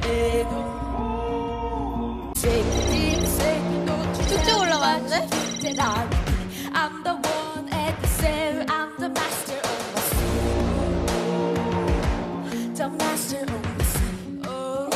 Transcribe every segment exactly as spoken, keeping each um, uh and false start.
진짜 올라가는데? I'm the one at the sail. I'm the master of my soul. The master of my soul.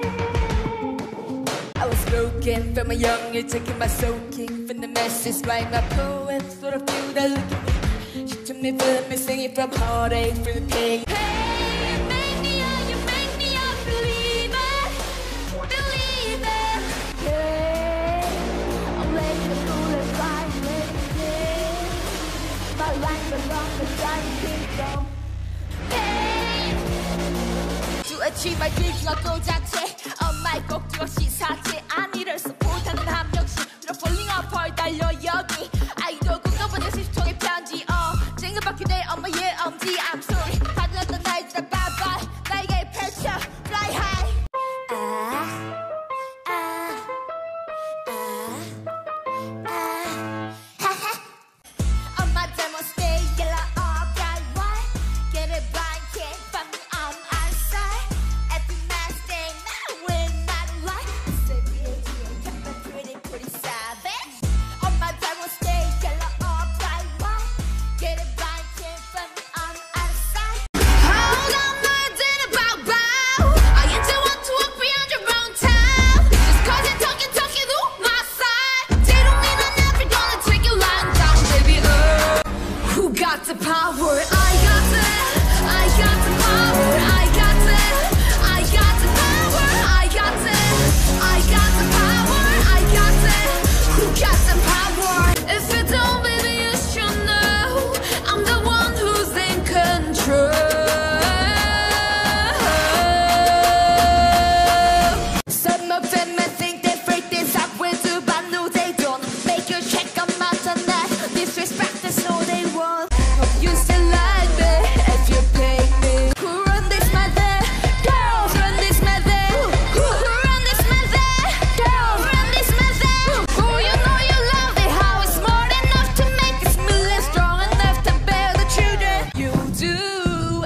I was broken from a young age, taking my soaking from the messes, write my poems for a few that look at me. She took me, feel me, singing from heartache, through the pain. Hey, make me up, you make me up, believe it, believe it. Yeah, I'm letting the bullet fly, letting it. My life belongs to dying kingdom. Hey, to achieve my dreams, not go 자체. Oh my God, 역시 사체 아니를 수 못하는 한 명씩. You're falling apart, 달려 여기. 아이도 궁금한 십 통의 편지. 어, 쟁여박힌 내 엄마의 엄지. I'm sorry, 받아놨던 나의 다 bye bye. 나에게 펼쳐, fly high. 아, 아, 아, 아, 하하. 엄마 잘못 stay yellow up, right, right. Get it right, can't find me on outside. Every man's day, now when not right. Say me a deal, kept me pretty, pretty savage. 엄마 잘못 stay yellow up, right, right. Get it right, can't find me on outside. Hold on, no, it didn't bow, bow. I ain't the one to walk beyond your own town. Just cause you're talking, talking to my side. They don't mean I'm never gonna take you lying down, baby. Uh, who got the power? I got it. I got the power. I got it. I got the power. I got it. I got the power. I got it. Who got the power? If you don't, baby, you should know. I'm the one who's in control. Some of them may think they freak this up with you, but no, they don't. Make you check them out on that. Disrespect is all they want. Hope you still like me if you pay me. Who run this mother? Girls run this mother. Who run this mother? Girls run this mother. Who you know you love it, how it's smart enough to make us million, strong enough to bear the children. You do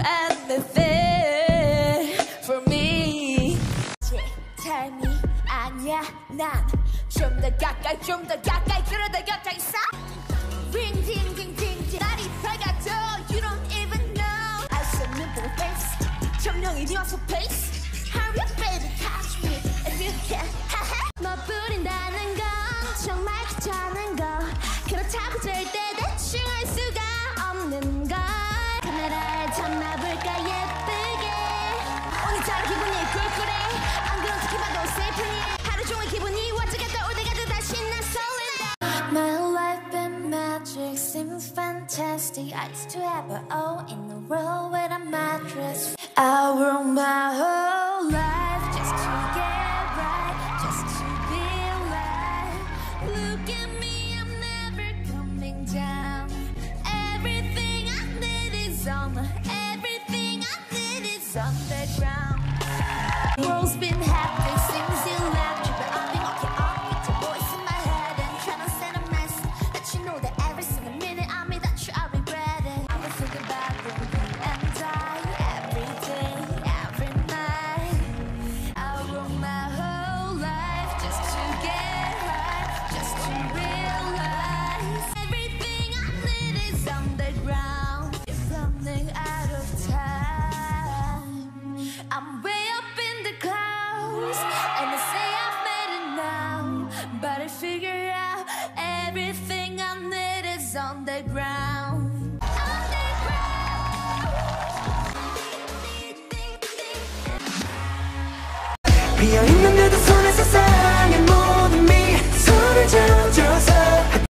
anything for me. Tell me 아니야 난 좀 더 가까이 좀 더 가까이 그러다 곁에 있어. Ring ding ding ding ding 날이 밝아져. You don't even know. I said nimble face. 점령이 네 와서 pace. Hurry up baby catch me if you can. 너 부린다는 건 정말 귀찮은 거. 그렇다고 절대 대충 할 수가 없는 걸. 카메라에 담아볼까 예쁘게. 오늘따라 기분이 꿀꿀해. 안 그런 척 해봐도 슬프니. 하루 종일 기분이 왔다 갔다 올 때까지 다시 난 설렌다. My life in magic seems fantastic. I used to have it all in a row with a mattress. I work my whole life just to get right, just to be alive. Look at me, I'm never coming down. Everything I did is on the, everything I did is on the ground. World's been happening since you left, but I've been walking on with the voice in my head and trying to send a message that you know that every single minute I made that you I regret it. I will think about you and die every day, every night. I wrote my whole life just to get right, just to realize everything I did is on the ground. It's running out of time. I'm way up in the clouds, and they say I've made it now, but I figure out everything I need is on the ground. On the ground. 비어있는